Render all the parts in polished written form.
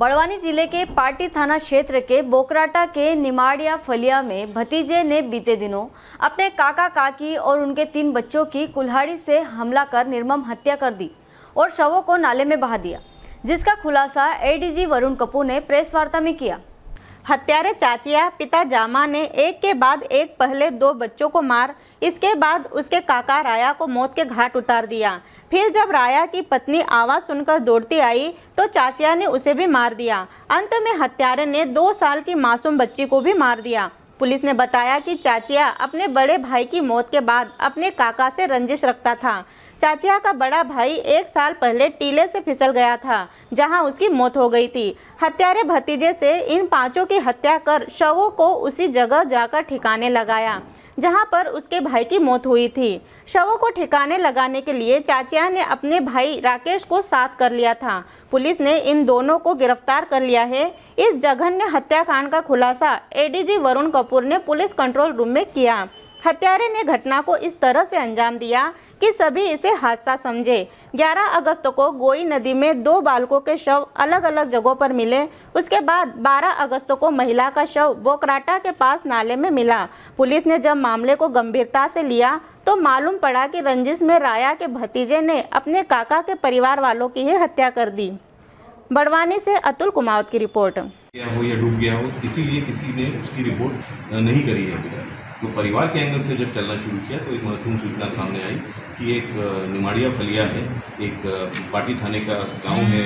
बड़वानी जिले के पाटी थाना क्षेत्र के बोकराटा के निमाड़िया फलिया में भतीजे ने बीते दिनों अपने काका काकी और उनके 3 बच्चों की कुल्हाड़ी से हमला कर निर्मम हत्या कर दी और शवों को नाले में बहा दिया, जिसका खुलासा एडीजी वरुण कपूर ने प्रेस वार्ता में किया। हत्यारे चाचिया पिता जामा ने एक के बाद एक पहले 2 बच्चों को मार, इसके बाद उसके काका राया को मौत के घाट उतार दिया। फिर जब राया की पत्नी आवाज़ सुनकर दौड़ती आई तो चाचिया ने उसे भी मार दिया। अंत में हत्यारे ने 2 साल की मासूम बच्ची को भी मार दिया। पुलिस ने बताया कि चाचिया अपने बड़े भाई की मौत के बाद अपने काका से रंजिश रखता था। चाचिया का बड़ा भाई 1 साल पहले टीले से फिसल गया था, जहां उसकी मौत हो गई थी। हत्यारे भतीजे से इन 5 की हत्या कर शवों को उसी जगह जाकर ठिकाने लगाया जहां पर उसके भाई की मौत हुई थी। शवों को ठिकाने लगाने के लिए चाचिया ने अपने भाई राकेश को साथ कर लिया था। पुलिस ने इन दोनों को गिरफ्तार कर लिया है। इस जघन्य हत्याकांड का खुलासा एडीजी वरुण कपूर ने पुलिस कंट्रोल रूम में किया। हत्यारे ने घटना को इस तरह से अंजाम दिया कि सभी इसे हादसा समझे। 11 अगस्त को गोई नदी में 2 बालकों के शव अलग अलग जगहों पर मिले। उसके बाद 12 अगस्त को महिला का शव बोकराटा के पास नाले में मिला। पुलिस ने जब मामले को गंभीरता से लिया तो मालूम पड़ा कि रंजिश में राया के भतीजे ने अपने काका के परिवार वालों की ही हत्या कर दी। बड़वानी से अतुल कुमावत की रिपोर्ट। हो या डूब गया हो, इसीलिए किसी ने उसकी रिपोर्ट नहीं करी है अभी तक। तो परिवार के एंगल से जब चलना शुरू किया तो एक महत्वपूर्ण सूचना सामने आई कि एक निमाड़िया फलिया है, एक पाटी थाने का गांव है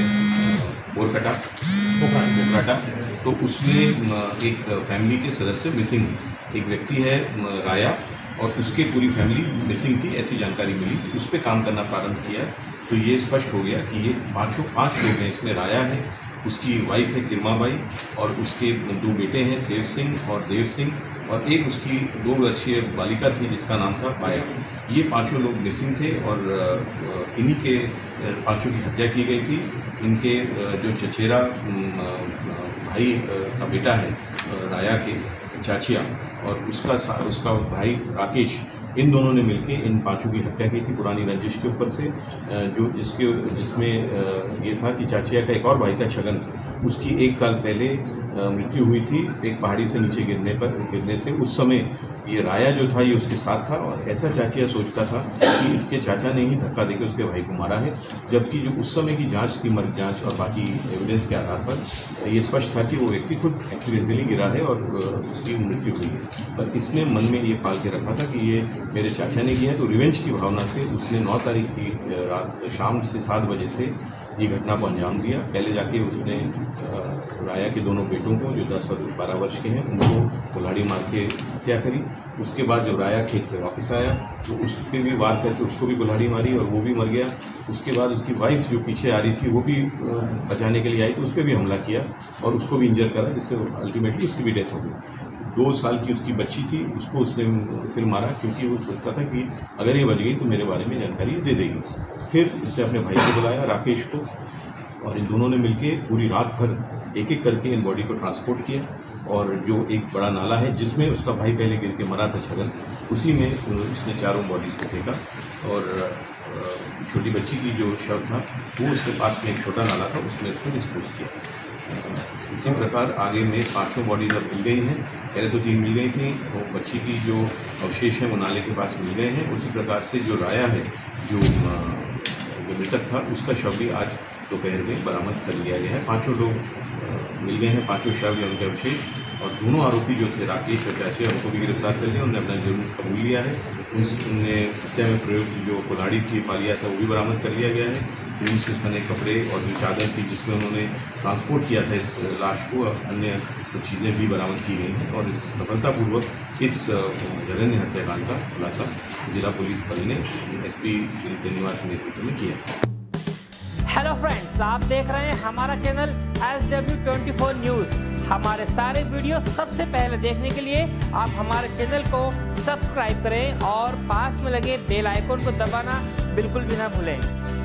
बोकराटा, तो उसमें एक फैमिली के सदस्य मिसिंग है। एक व्यक्ति है राया और उसके पूरी फैमिली मिसिंग थी, ऐसी जानकारी मिली। उस पर काम करना प्रारंभ किया तो ये स्पष्ट हो गया कि ये 5 लोग हैं। इसमें राया है, उसकी वाइफ है किरमाबाई और उसके 2 बेटे हैं सेव सिंह और देव सिंह, और एक उसकी 2 वर्षीय बालिका थी जिसका नाम था पाया। ये 5 लोग मिसिंग थे और इन्हीं के 5 की हत्या की गई थी। इनके जो चचेरा भाई का बेटा है राया के चाचिया और उसका भाई राकेश, इन दोनों ने मिलकर इन 5 की हत्या की थी पुरानी रंजिश के ऊपर से। जिसमें ये था कि चाचिया का एक और भाई था छगन, उसकी 1 साल पहले मृत्यु हुई थी एक पहाड़ी से नीचे गिरने से। उस समय ये राया जो था ये उसके साथ था और ऐसा चाचिया सोचता था कि इसके चाचा ने ही धक्का देकर उसके भाई को मारा है, जबकि जो उस समय की जांच थी, मर्ग जांच और बाकी एविडेंस के आधार पर ये स्पष्ट था कि वो व्यक्ति खुद एक्सीडेंटली गिरा है और उसकी मृत्यु हुई है। पर इसने मन में ये पाल के रखा था कि ये मेरे चाचा ने किया है, तो रिवेंज की भावना से उसने 9 तारीख की रात शाम से 7 बजे से ये घटना को अंजाम दिया। पहले जाके उसने राया के दोनों बेटों को जो 10 और 12 वर्ष के हैं उनको कुल्हाड़ी मार के हत्या करी। उसके बाद जब राया खेत से वापस आया तो उस पर भी वार करके उसको भी कुल्हाड़ी मारी और वो भी मर गया। उसके बाद उसकी वाइफ जो पीछे आ रही थी वो भी बचाने के लिए आई तो उस पर भी हमला किया और उसको भी इंजर करा, जिससे अल्टीमेटली उसकी भी डेथ हो गई। 2 साल की उसकी बच्ची थी, उसको उसने फिर मारा क्योंकि वो सोचता था कि अगर ये बच गई तो मेरे बारे में जानकारी दे देगी। फिर इसने अपने भाई को बुलाया राकेश को और इन दोनों ने मिलकर पूरी रात भर एक एक करके इन बॉडी को ट्रांसपोर्ट किया और जो एक बड़ा नाला है जिसमें उसका भाई पहले गिर के मरा था छगन, उसी में इसने 4 बॉडीज़ को फेंका और छोटी बच्ची की जो शव था वो उसके पास में एक छोटा नाला था उसमें उसको डिस्पोज किया। इसी प्रकार आगे में 5 बॉडीज अब मिल गई हैं। पहले तो 3 मिल गई थी, तो बच्ची की जो अवशेष हैं वो नाले के पास मिल गए हैं। उसी प्रकार से जो राया है जो मृतक था उसका शव भी आज दोपहर में बरामद कर लिया गया है। 5 लोग मिल गए हैं, 5 शव या उनके अवशेष, और दोनों आरोपी जो थे राकेश और चाचिया उनको भी गिरफ्तार कर लिया। उन्होंने अपना जुर्म कबूल लिया है। उनने हत्या में प्रयोग की जो कुल्हाड़ी थी पालिया था वो भी बरामद कर लिया गया है। उनसे सने कपड़े और जो चादर थी जिसमें उन्होंने ट्रांसपोर्ट किया था इस लाश को, अन्य चीज़ें भी बरामद की गई हैं और इस सफलतापूर्वक इस जघन्य हत्याकांड का खुलासा जिला पुलिस बल ने SP श्री श्रीनिवास के नेतृत्व में किया। हेलो फ्रेंड्स, आप देख रहे हैं हमारा चैनल SW24 न्यूज़। हमारे सारे वीडियो सबसे पहले देखने के लिए आप हमारे चैनल को सब्सक्राइब करें और पास में लगे बेल आइकन को दबाना बिल्कुल भी ना भूलें।